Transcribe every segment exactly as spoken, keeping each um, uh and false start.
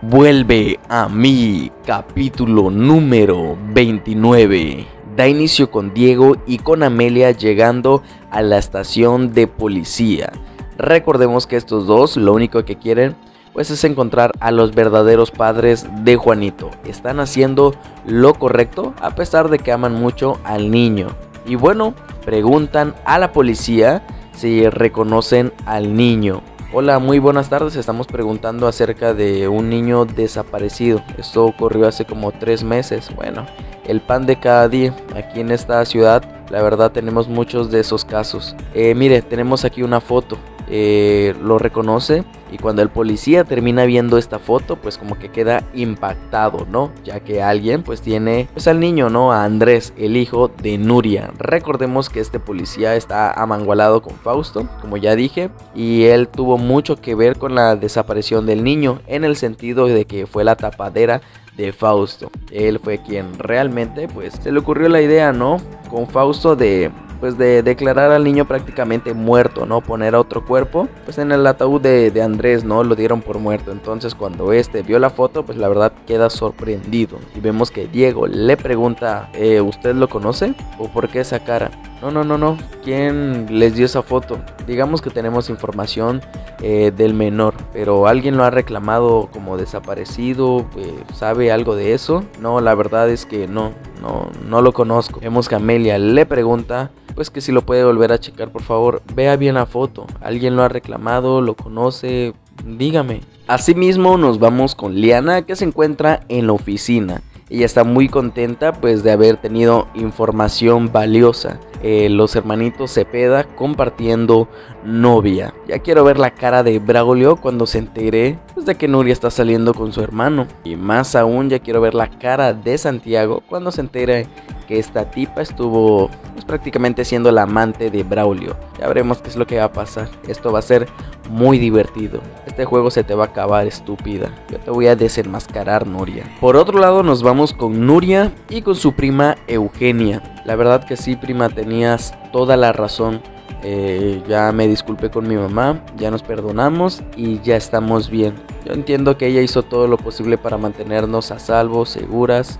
Vuelve a mí, capítulo número veintinueve. Da inicio con Diego y con Amelia llegando a la estación de policía. Recordemos que estos dos lo único que quieren pues es encontrar a los verdaderos padres de Juanito. Están haciendo lo correcto a pesar de que aman mucho al niño. Y bueno, preguntan a la policía si reconocen al niño. Hola, muy buenas tardes. Estamos preguntando acerca de un niño desaparecido. Esto ocurrió hace como tres meses. Bueno, el pan de cada día aquí en esta ciudad. La verdad tenemos muchos de esos casos. Eh, mire, tenemos aquí una foto. Eh, lo reconoce y cuando el policía termina viendo esta foto pues como que queda impactado, ¿no? Ya que alguien pues tiene pues al niño, ¿no? A Andrés, el hijo de Nuria. Recordemos que este policía está amangualado con Fausto, como ya dije, y él tuvo mucho que ver con la desaparición del niño en el sentido de que fue la tapadera de Fausto. Él fue quien realmente pues se le ocurrió la idea, ¿no? Con Fausto de pues de declarar al niño prácticamente muerto, ¿no? Poner a otro cuerpo, pues en el ataúd de, de Andrés, ¿no? Lo dieron por muerto. Entonces cuando este vio la foto, pues la verdad queda sorprendido. Y vemos que Diego le pregunta, eh, ¿usted lo conoce? ¿O por qué esa cara? No, no, no, no. ¿Quién les dio esa foto? Digamos que tenemos información eh, del menor, pero ¿alguien lo ha reclamado como desaparecido? Eh, ¿Sabe algo de eso? No, la verdad es que no, no, no lo conozco. Vemos que Amelia le pregunta pues que si lo puede volver a checar, por favor. Vea bien la foto. ¿Alguien lo ha reclamado? ¿Lo conoce? Dígame. Asimismo nos vamos con Liana, que se encuentra en la oficina. Ella está muy contenta pues de haber tenido información valiosa. Eh, los hermanitos Cepeda compartiendo novia. Ya quiero ver la cara de Braulio cuando se entere pues, de que Nuria está saliendo con su hermano. Y más aún ya quiero ver la cara de Santiago cuando se entere que esta tipa estuvo pues, prácticamente siendo la amante de Braulio. Ya veremos qué es lo que va a pasar. Esto va a ser muy divertido. Este juego se te va a acabar, estúpida. Yo te voy a desenmascarar, Nuria. Por otro lado nos vamos con Nuria y con su prima Eugenia. La verdad que sí, prima, tenías toda la razón. Eh, ya me disculpé con mi mamá, ya nos perdonamos y ya estamos bien. Yo entiendo que ella hizo todo lo posible para mantenernos a salvo, seguras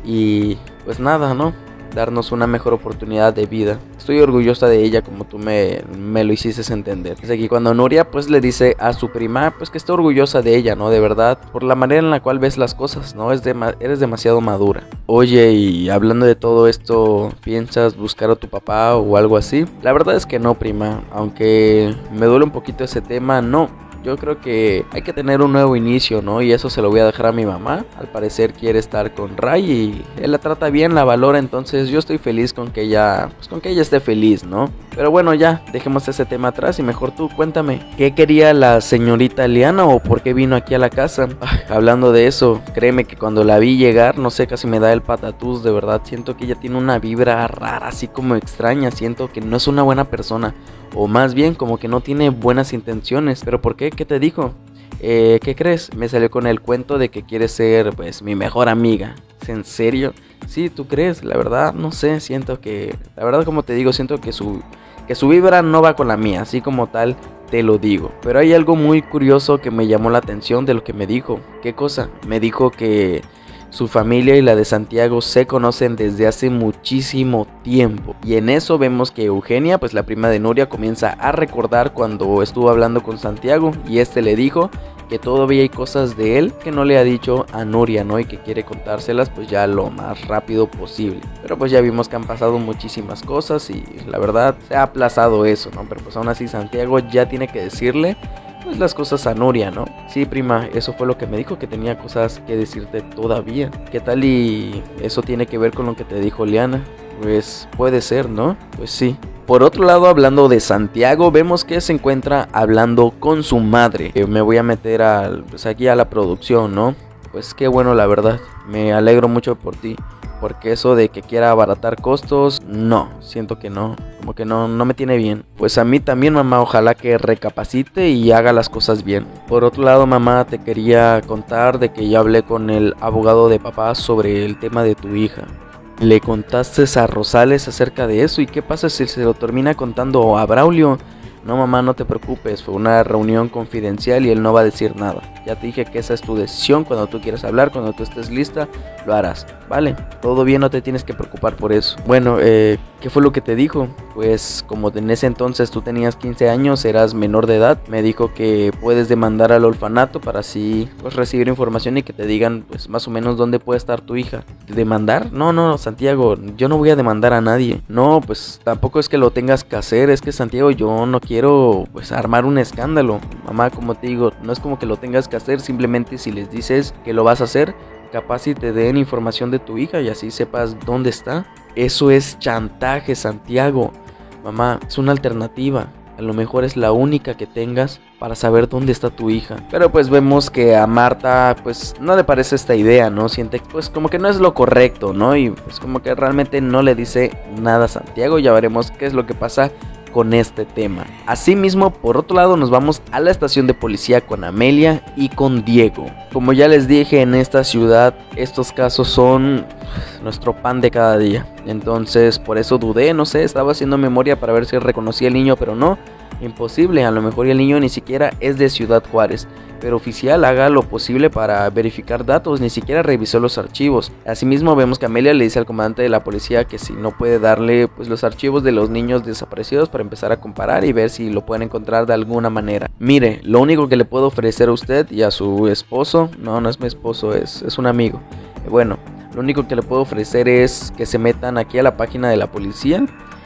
y pues nada, ¿no? Darnos una mejor oportunidad de vida. Estoy orgullosa de ella como tú me, me lo hiciste entender. Es aquí cuando Nuria pues le dice a su prima pues que está orgullosa de ella, ¿no? De verdad, por la manera en la cual ves las cosas, ¿no? Es de, eres demasiado madura. Oye, y hablando de todo esto, ¿piensas buscar a tu papá o algo así? La verdad es que no, prima. Aunque me duele un poquito ese tema, no. Yo creo que hay que tener un nuevo inicio, ¿no? Y eso se lo voy a dejar a mi mamá. Al parecer quiere estar con Ray y él la trata bien, la valora. Entonces yo estoy feliz con que ella, pues con que ella esté feliz, ¿no? Pero bueno, ya, dejemos ese tema atrás y mejor tú cuéntame. ¿Qué quería la señorita Liana o por qué vino aquí a la casa? Ay, hablando de eso, créeme que cuando la vi llegar, no sé, casi me da el patatús, de verdad. Siento que ella tiene una vibra rara, así como extraña. Siento que no es una buena persona. O más bien como que no tiene buenas intenciones. ¿Pero por qué? ¿Qué te dijo? Eh, ¿Qué crees? Me salió con el cuento de que quiere ser pues mi mejor amiga. ¿Es en serio? Sí, ¿tú crees? La verdad no sé, siento que... La verdad como te digo, siento que su, que su vibra no va con la mía. Así como tal te lo digo. Pero hay algo muy curioso que me llamó la atención de lo que me dijo. ¿Qué cosa? Me dijo que... su familia y la de Santiago se conocen desde hace muchísimo tiempo. Y en eso vemos que Eugenia, pues la prima de Nuria, comienza a recordar cuando estuvo hablando con Santiago. Y este le dijo que todavía hay cosas de él que no le ha dicho a Nuria, ¿no? Y que quiere contárselas pues ya lo más rápido posible. Pero pues ya vimos que han pasado muchísimas cosas y la verdad se ha aplazado eso, ¿no? Pero pues aún así Santiago ya tiene que decirle pues las cosas a Nuria, ¿no? Sí, prima, eso fue lo que me dijo, que tenía cosas que decirte todavía. ¿Qué tal y eso tiene que ver con lo que te dijo Liana? Pues puede ser, ¿no? Pues sí. Por otro lado, hablando de Santiago, vemos que se encuentra hablando con su madre. Eh, me voy a meter al, pues aquí a la producción, ¿no? Pues qué bueno, la verdad. Me alegro mucho por ti. Porque eso de que quiera abaratar costos, no, siento que no, como que no, no me tiene bien. Pues a mí también, mamá, ojalá que recapacite y haga las cosas bien. Por otro lado, mamá, te quería contar de que ya hablé con el abogado de papá sobre el tema de tu hija. ¿Le contaste a Rosales acerca de eso? ¿Y qué pasa si se lo termina contando a Braulio? No, mamá, no te preocupes, fue una reunión confidencial y él no va a decir nada. Ya te dije que esa es tu decisión. Cuando tú quieras hablar, cuando tú estés lista, lo harás, ¿vale? Todo bien, no te tienes que preocupar por eso. Bueno, eh, ¿qué fue lo que te dijo? Pues como en ese entonces tú tenías quince años, eras menor de edad, me dijo que puedes demandar al orfanato para así pues recibir información y que te digan pues más o menos dónde puede estar tu hija. ¿Demandar? No, no, Santiago, yo no voy a demandar a nadie. No, pues tampoco es que lo tengas que hacer, es que Santiago, yo no quiero pues armar un escándalo. Mamá, como te digo, no es como que lo tengas que hacer, simplemente si les dices que lo vas a hacer, capaz si te den información de tu hija y así sepas dónde está. Eso es chantaje, Santiago. Mamá, es una alternativa. A lo mejor es la única que tengas para saber dónde está tu hija. Pero pues vemos que a Marta pues no le parece esta idea, ¿no? Siente pues como que no es lo correcto, ¿no? Y pues como que realmente no le dice nada a Santiago. Ya veremos qué es lo que pasa con este tema. Asimismo, por otro lado, nos vamos a la estación de policía con Amelia y con Diego. Como ya les dije, en esta ciudad estos casos son nuestro pan de cada día. Entonces por eso dudé, no sé, estaba haciendo memoria para ver si reconocía al niño, pero no, imposible. A lo mejor el niño ni siquiera es de Ciudad Juárez. Pero oficial, haga lo posible para verificar datos, ni siquiera revisó los archivos. Asimismo vemos que Amelia le dice al comandante de la policía que si no puede darle pues los archivos de los niños desaparecidos para empezar a comparar y ver si lo pueden encontrar de alguna manera. Mire, lo único que le puedo ofrecer a usted y a su esposo, no, no es mi esposo, es, es un amigo. Bueno, lo único que le puedo ofrecer es que se metan aquí a la página de la policía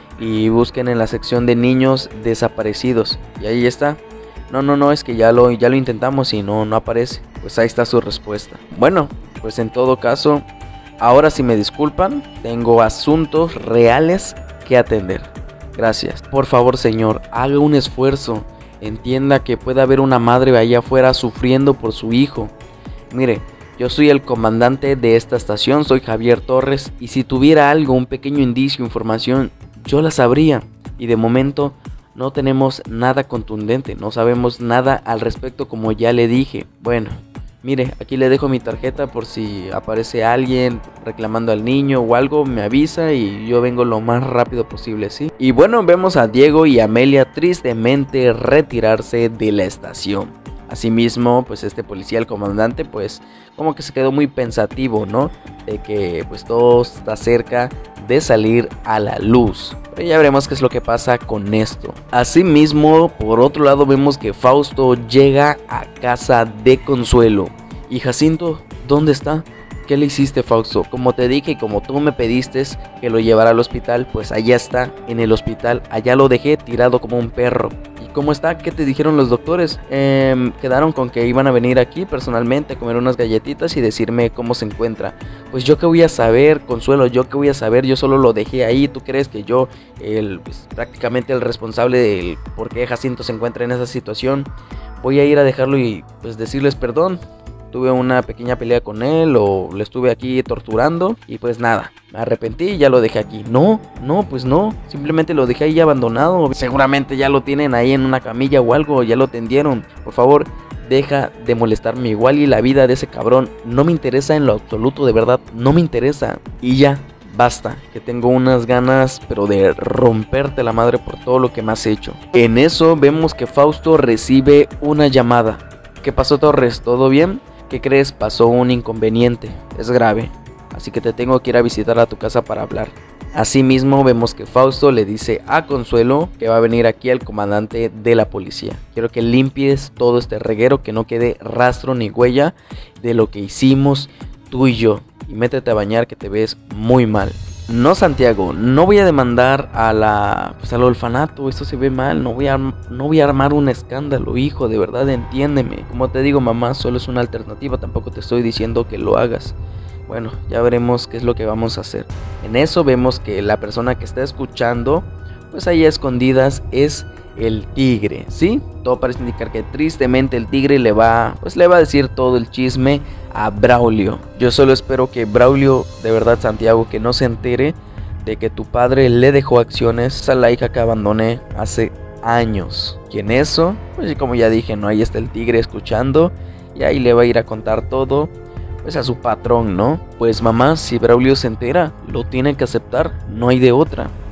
y busquen en la sección de niños desaparecidos. Y ahí está. No, no, no, es que ya lo, ya lo intentamos y no, no aparece. Pues ahí está su respuesta. Bueno, pues en todo caso, ahora si me disculpan, tengo asuntos reales que atender. Gracias. Por favor, señor, haga un esfuerzo. Entienda que puede haber una madre allá afuera sufriendo por su hijo. Mire, yo soy el comandante de esta estación, soy Javier Torres, y si tuviera algo, un pequeño indicio, información, yo la sabría. Y de momento no tenemos nada contundente, no sabemos nada al respecto, como ya le dije. Bueno, mire, aquí le dejo mi tarjeta por si aparece alguien reclamando al niño o algo, me avisa y yo vengo lo más rápido posible, ¿sí? Y bueno, vemos a Diego y Amelia tristemente retirarse de la estación. Asimismo, pues este policía, el comandante, pues como que se quedó muy pensativo, ¿no? De que pues todo está cerca de salir a la luz. Pero ya veremos qué es lo que pasa con esto. Asimismo, por otro lado, vemos que Fausto llega a casa de Consuelo. ¿Y Jacinto dónde está? ¿Qué le hiciste, Fausto? Como te dije y como tú me pediste que lo llevara al hospital, pues allá está, en el hospital. Allá lo dejé tirado como un perro. ¿Cómo está? ¿Qué te dijeron los doctores? Eh, quedaron con que iban a venir aquí personalmente a comer unas galletitas y decirme cómo se encuentra. Pues yo qué voy a saber, Consuelo, yo qué voy a saber, yo solo lo dejé ahí. ¿Tú crees que yo, el, pues, prácticamente el responsable del por qué Jacinto se encuentra en esa situación, voy a ir a dejarlo y pues decirles perdón? Tuve una pequeña pelea con él o le estuve aquí torturando y pues nada, me arrepentí y ya lo dejé aquí. No, no, pues no, simplemente lo dejé ahí abandonado. Seguramente ya lo tienen ahí en una camilla o algo, ya lo tendieron. Por favor, deja de molestarme igual y la vida de ese cabrón no me interesa en lo absoluto, de verdad, no me interesa. Y ya, basta, que tengo unas ganas pero de romperte la madre por todo lo que me has hecho. En eso vemos que Fausto recibe una llamada. ¿Qué pasó, Torres? ¿Todo bien? ¿Qué crees? Pasó un inconveniente, es grave, así que te tengo que ir a visitar a tu casa para hablar. Asimismo vemos que Fausto le dice a Consuelo que va a venir aquí el comandante de la policía. Quiero que limpies todo este reguero, que no quede rastro ni huella de lo que hicimos tú y yo. Y métete a bañar, que te ves muy mal. No, Santiago, no voy a demandar a la, pues al orfanato, esto se ve mal, no voy a, no voy a armar un escándalo, hijo, de verdad, entiéndeme. Como te digo, mamá, solo es una alternativa, tampoco te estoy diciendo que lo hagas. Bueno, ya veremos qué es lo que vamos a hacer. En eso vemos que la persona que está escuchando, pues ahí a escondidas, es el tigre, ¿sí? Todo parece indicar que tristemente el tigre le va, pues le va a decir todo el chisme a Braulio. Yo solo espero que Braulio, de verdad, Santiago, que no se entere de que tu padre le dejó acciones a la hija que abandoné hace años. Y en eso, pues como ya dije, no, ahí está el tigre escuchando y ahí le va a ir a contar todo, pues a su patrón, ¿no? Pues mamá, si Braulio se entera, lo tiene que aceptar, no hay de otra.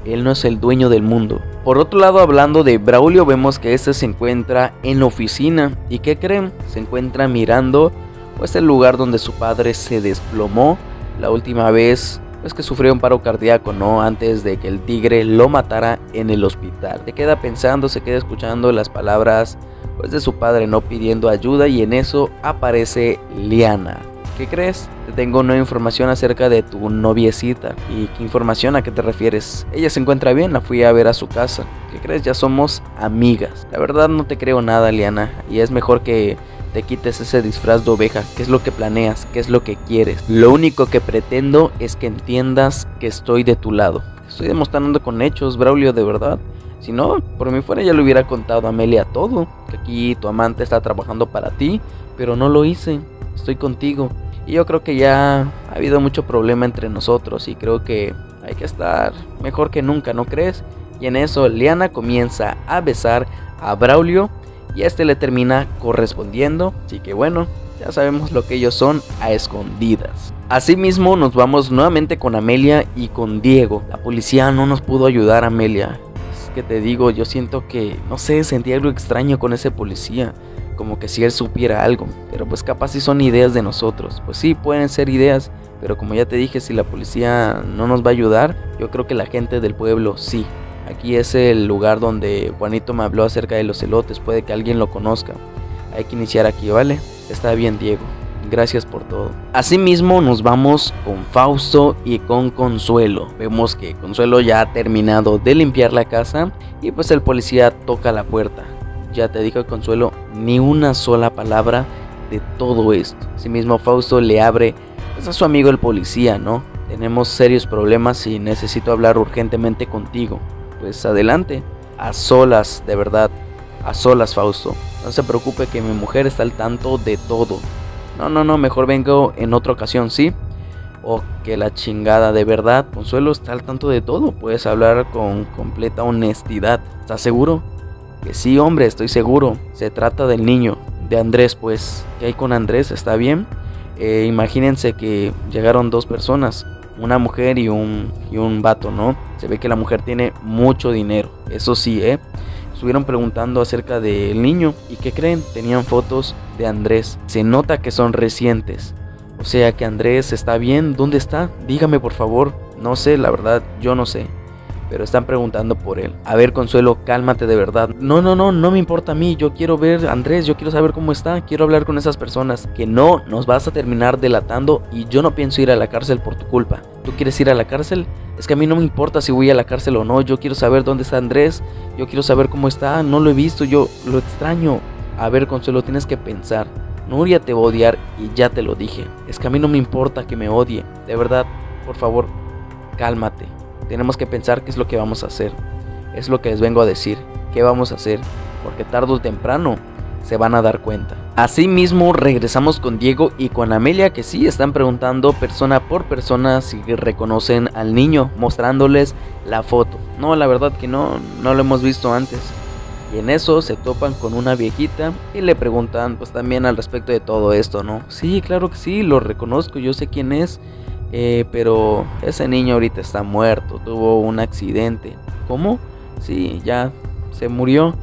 él no es el dueño del mundo. Por otro lado, hablando de Braulio, vemos que este se encuentra en la oficina. ¿Y qué creen? Se encuentra mirando pues el lugar donde su padre se desplomó la última vez pues que sufrió un paro cardíaco, ¿no? Antes de que el tigre lo matara en el hospital. Se queda pensando, se queda escuchando las palabras pues de su padre, ¿no? Pidiendo ayuda, y en eso aparece Liana. ¿Qué crees? Te tengo nueva información acerca de tu noviecita. ¿Y qué información? ¿A qué te refieres? Ella se encuentra bien, la fui a ver a su casa. ¿Qué crees? Ya somos amigas. La verdad no te creo nada, Liana, y es mejor que te quites ese disfraz de oveja. ¿Qué es lo que planeas? ¿Qué es lo que quieres? Lo único que pretendo es que entiendas que estoy de tu lado. Estoy demostrando con hechos, Braulio, de verdad. Si no, por mí fuera ya le hubiera contado a Amelia todo. Que aquí tu amante está trabajando para ti, pero no lo hice. Estoy contigo. Y yo creo que ya ha habido mucho problema entre nosotros, y creo que hay que estar mejor que nunca, ¿no crees? Y en eso Liana comienza a besar a Braulio, y a este le termina correspondiendo. Así que bueno, ya sabemos lo que ellos son a escondidas. Asimismo nos vamos nuevamente con Amelia y con Diego. La policía no nos pudo ayudar, Amelia. Es que te digo, yo siento que, no sé, sentí algo extraño con ese policía. Como que si él supiera algo, pero pues capaz si son ideas de nosotros. Pues sí, pueden ser ideas, pero como ya te dije, si la policía no nos va a ayudar, yo creo que la gente del pueblo sí. Aquí es el lugar donde Juanito me habló acerca de los elotes, puede que alguien lo conozca. Hay que iniciar aquí, ¿vale? Está bien, Diego, gracias por todo. Asimismo nos vamos con Fausto y con Consuelo. Vemos que Consuelo ya ha terminado de limpiar la casa, y pues el policía toca la puerta. Ya te dijo Consuelo, ni una sola palabra de todo esto. Asimismo Fausto le abre pues, a su amigo el policía, ¿no? Tenemos serios problemas y necesito hablar urgentemente contigo. Pues adelante, a solas, de verdad, a solas, Fausto. No se preocupe, que mi mujer está al tanto de todo. No, no, no, mejor vengo en otra ocasión, ¿sí? Oh, que la chingada, de verdad, Consuelo está al tanto de todo. Puedes hablar con completa honestidad. ¿Estás seguro? Que sí, hombre, estoy seguro. Se trata del niño, de Andrés, pues. ¿Qué hay con Andrés? ¿Está bien? Eh, imagínense que llegaron dos personas, una mujer y un, y un vato, ¿no? Se ve que la mujer tiene mucho dinero, eso sí, ¿eh? Estuvieron preguntando acerca del niño, ¿y qué creen? Tenían fotos de Andrés. Se nota que son recientes. O sea que Andrés está bien. ¿Dónde está? Dígame, por favor. No sé, la verdad, yo no sé. Pero están preguntando por él. A ver, Consuelo, cálmate, de verdad. No, no, no, no me importa a mí. Yo quiero ver a Andrés, yo quiero saber cómo está. Quiero hablar con esas personas. Que no nos vas a terminar delatando, y yo no pienso ir a la cárcel por tu culpa. ¿Tú quieres ir a la cárcel? Es que a mí no me importa si voy a la cárcel o no. Yo quiero saber dónde está Andrés. Yo quiero saber cómo está. No lo he visto, yo lo extraño. A ver, Consuelo, tienes que pensar. Nuria te va a odiar, y ya te lo dije. Es que a mí no me importa que me odie. De verdad, por favor, cálmate. Tenemos que pensar qué es lo que vamos a hacer. Es lo que les vengo a decir. ¿Qué vamos a hacer? Porque tarde o temprano se van a dar cuenta. Asimismo regresamos con Diego y con Amelia, que sí están preguntando persona por persona si reconocen al niño, mostrándoles la foto. No, la verdad que no, no lo hemos visto antes. Y en eso se topan con una viejita y le preguntan pues también al respecto de todo esto, ¿no? Sí, claro que sí, lo reconozco, yo sé quién es. Eh, pero ese niño ahorita está muerto, tuvo un accidente. ¿Cómo? Sí, ya se murió,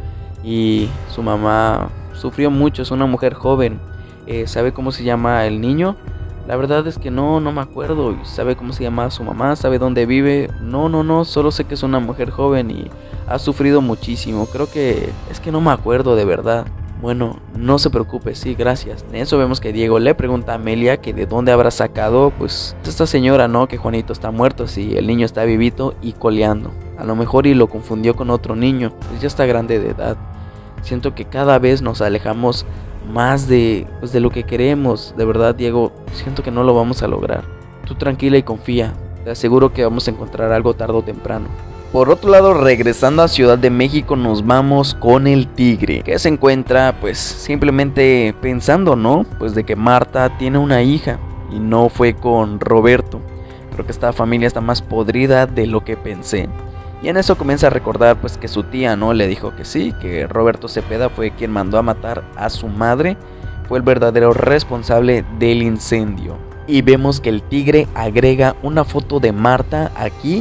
y su mamá sufrió mucho, es una mujer joven. Eh, ¿Sabe cómo se llama el niño? La verdad es que no, no me acuerdo. ¿Sabe cómo se llama su mamá? ¿Sabe dónde vive? No, no, no, solo sé que es una mujer joven y ha sufrido muchísimo. Creo que es que no me acuerdo, de verdad. Bueno, no se preocupe, sí, gracias. En eso vemos que Diego le pregunta a Amelia que de dónde habrá sacado pues esta señora, ¿no? Que Juanito está muerto, si el niño está vivito y coleando. A lo mejor y lo confundió con otro niño, pues ya está grande de edad. Siento que cada vez nos alejamos más de, pues, de lo que queremos. De verdad, Diego, siento que no lo vamos a lograr. Tú tranquila y confía, te aseguro que vamos a encontrar algo tarde o temprano. Por otro lado, regresando a Ciudad de México, nos vamos con el tigre, que se encuentra pues simplemente pensando, ¿no? Pues de que Marta tiene una hija y no fue con Roberto. Creo que esta familia está más podrida de lo que pensé. Y en eso comienza a recordar pues que su tía, ¿no? Le dijo que sí, que Roberto Cepeda fue quien mandó a matar a su madre, fue el verdadero responsable del incendio. Y vemos que el tigre agrega una foto de Marta aquí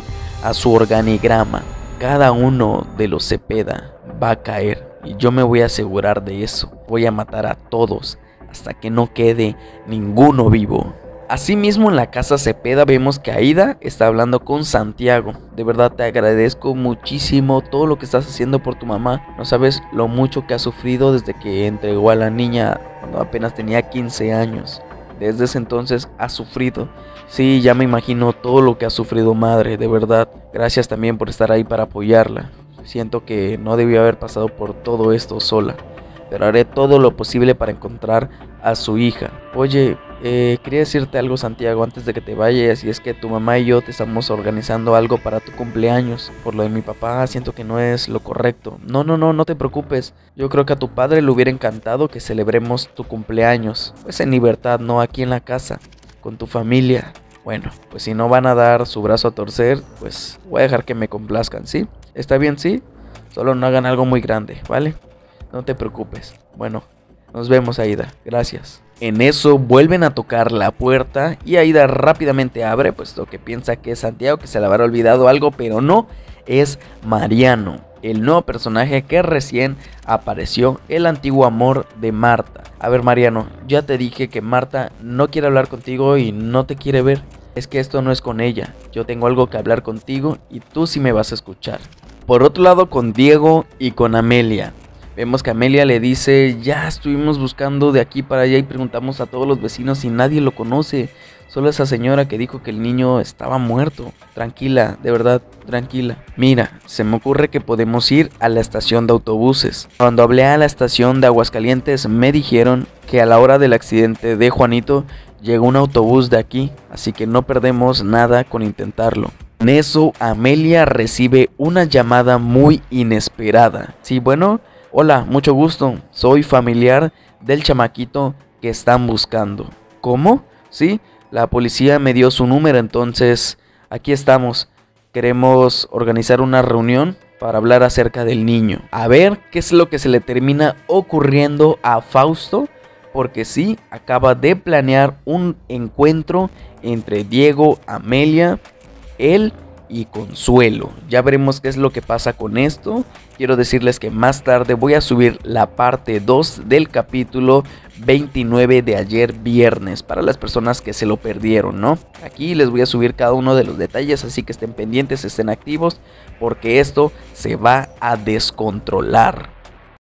a su organigrama. Cada uno de los Cepeda va a caer y yo me voy a asegurar de eso. Voy a matar a todos hasta que no quede ninguno vivo. Asimismo, en la casa Cepeda vemos que Aida está hablando con Santiago. De verdad te agradezco muchísimo todo lo que estás haciendo por tu mamá. No sabes lo mucho que ha sufrido desde que entregó a la niña cuando apenas tenía quince años. Desde ese entonces ha sufrido. Sí, ya me imagino todo lo que ha sufrido madre, de verdad. Gracias también por estar ahí para apoyarla. Siento que no debió haber pasado por todo esto sola, pero haré todo lo posible para encontrar a su hija. Oye, eh, quería decirte algo, Santiago, antes de que te vayas, y es que tu mamá y yo te estamos organizando algo para tu cumpleaños. Por lo de mi papá, siento que no es lo correcto. No, no, no, no te preocupes. Yo creo que a tu padre le hubiera encantado que celebremos tu cumpleaños, pues en libertad, no aquí en la casa, con tu familia. Bueno, pues si no van a dar su brazo a torcer, pues voy a dejar que me complazcan, ¿sí? ¿Está bien, sí? Solo no hagan algo muy grande, ¿vale? No te preocupes. Bueno, nos vemos, Aida. Gracias. En eso vuelven a tocar la puerta y Aida rápidamente abre, puesto que piensa que es Santiago, que se le habrá olvidado algo, pero no, es Mariano, el nuevo personaje que recién apareció, el antiguo amor de Marta. A ver, Mariano, ya te dije que Marta no quiere hablar contigo y no te quiere ver. Es que esto no es con ella. Yo tengo algo que hablar contigo y tú sí me vas a escuchar. Por otro lado, con Diego y con Amelia. Vemos que Amelia le dice, ya estuvimos buscando de aquí para allá y preguntamos a todos los vecinos y nadie lo conoce. Solo esa señora que dijo que el niño estaba muerto. Tranquila, de verdad, tranquila. Mira, se me ocurre que podemos ir a la estación de autobuses. Cuando hablé a la estación de Aguascalientes me dijeron que a la hora del accidente de Juanito llegó un autobús de aquí, así que no perdemos nada con intentarlo. En eso, Amelia recibe una llamada muy inesperada. Sí, bueno, hola, mucho gusto, soy familiar del chamaquito que están buscando. ¿Cómo? Sí, la policía me dio su número, entonces aquí estamos. Queremos organizar una reunión para hablar acerca del niño. A ver qué es lo que se le termina ocurriendo a Fausto, porque sí, acaba de planear un encuentro entre Diego, Amelia, él y Consuelo. Ya veremos qué es lo que pasa con esto. Quiero decirles que más tarde voy a subir la parte dos del capítulo veintinueve de ayer viernes, para las personas que se lo perdieron, ¿no? Aquí les voy a subir cada uno de los detalles, así que estén pendientes, estén activos, porque esto se va a descontrolar.